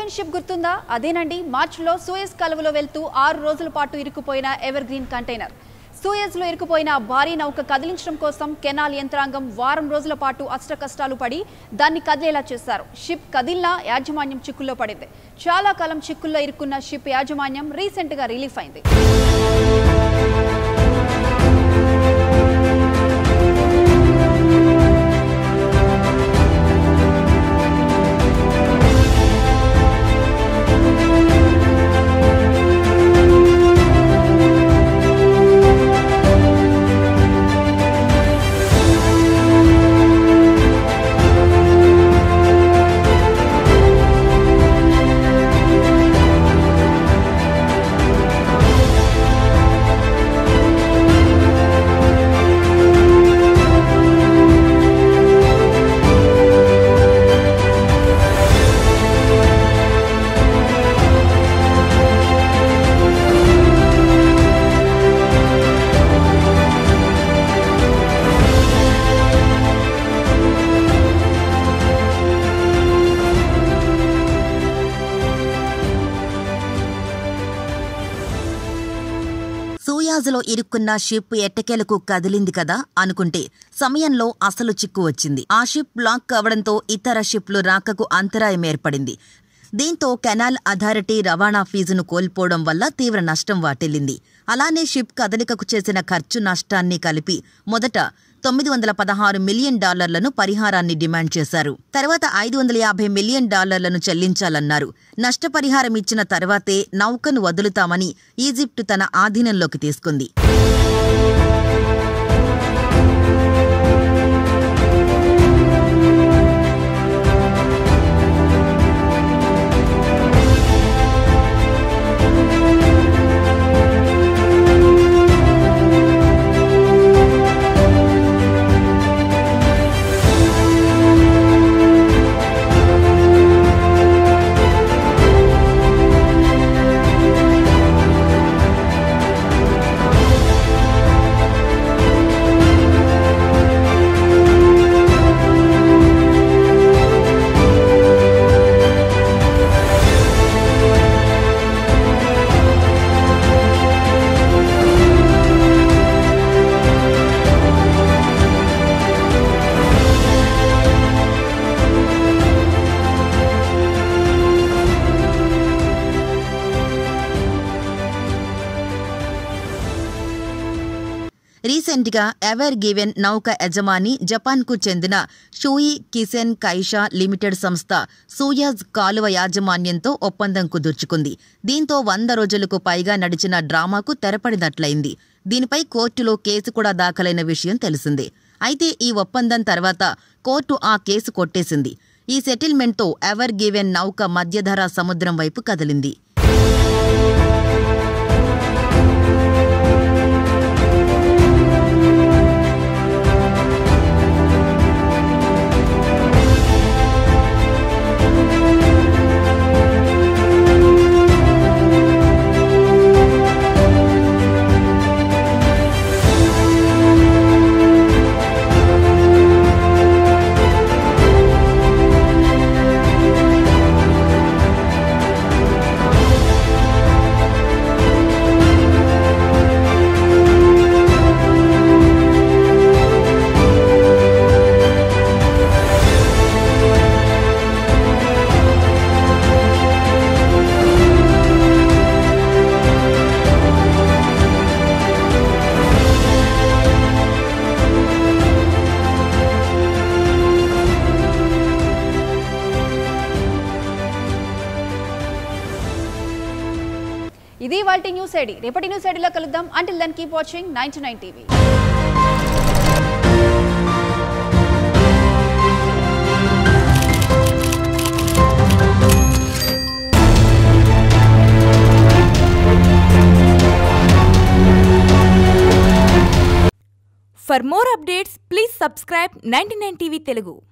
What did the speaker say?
Green ship గుర్తుందా? అదేనండి, మార్చిలో సూయజ్ కాలువలో వెళ్తూ 6 రోజుల పాటు ఇరుక్కుపోయిన ఎవర్ గ్రీన్ కంటైనర్. సూయజ్లో ఇరుక్కుపోయిన భారీ నౌక కదిలించడం కోసం కెనాల్ యంత్రాంగం వారం రోజుల పాటు అష్టకష్టాలు పడి దాన్ని కదిలేలా చేశారు. షిప్ కదిలినా యాజమాన్యం చిక్కుల్లో పడింది. చాలా కాలం చిక్కుల్లో ఇరుక్కున్న షిప్ యాజమాన్యం రీసెంట్ గా రిలీఫ్ అయింది. సూయాజ్లో ఇరుక్కున్న షిప్ ఎట్టకేలకు కదిలింది కదా అనుకుంటే సమయంలో అసలు చిక్కు వచ్చింది. ఆ షిప్ బ్లాక్ కావడంతో ఇతర షిప్లు రాకకు అంతరాయం ఏర్పడింది. దీంతో కెనాల్ అథారిటీ రవాణా ఫీజును కోల్పోవడం వల్ల తీవ్ర నష్టం వాటిల్లింది. అలానే షిప్ కదలికకు చేసిన ఖర్చు నష్టాన్ని కలిపి మొదట $916 మిలియన్ పరిహారాన్ని డిమాండ్ చేశారు. తర్వాత $550 మిలియన్ చెల్లించాలన్నారు. నష్టపరిహారం ఇచ్చిన తర్వాతే నౌకను వదులుతామని ఈజిప్టు తన ఆధీనంలోకి తీసుకుంది. రీసెంట్ గా ఎవర్ గివెన్ నౌక యజమాని జపాన్కు చెందిన షూయి కిసెన్ కైషా లిమిటెడ్ సంస్థ సూయజ్ కాలువ యాజమాన్యంతో ఒప్పందం కుదుర్చుకుంది. దీంతో 100 రోజులకు పైగా నడిచిన డ్రామాకు తెరపడినట్లయింది. దీనిపై కోర్టులో కేసు కూడా దాఖలైన విషయం తెలిసిందే. అయితే ఈ ఒప్పందం తర్వాత కోర్టు ఆ కేసు కొట్టేసింది. ఈ సెటిల్మెంట్తో ఎవర్ గివెన్ నౌక మధ్యధరా సముద్రం వైపు కదిలింది. ఇది వాల్టి న్యూస్ ఐడి. రేపటి న్యూస్ ఐడిలో కలుద్దాం. Until then keep watching 99 TV. For more updates, please subscribe 99 TV Telugu.